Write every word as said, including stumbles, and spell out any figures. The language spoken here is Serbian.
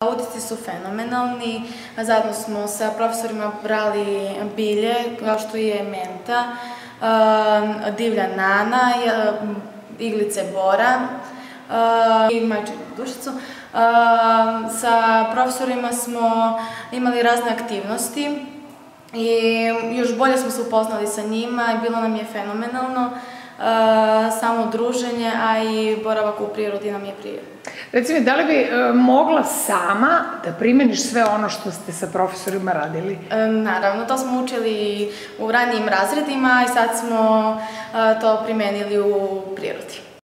Utisci su fenomenalni, zajedno smo sa profesorima brali bilje, kao što je menta, divlja nana, iglice bora i majčinu dušicu. Sa profesorima smo imali razne aktivnosti i još bolje smo se upoznali sa njima i bilo nam je fenomenalno. Samo druženje, a i boravak u prirodi nam je prijatno. Reci mi, da li bi mogla sama da primeniš sve ono što ste sa profesorima radili? Naravno, to smo učili u ranijim razredima i sad smo to primenili u prirodi.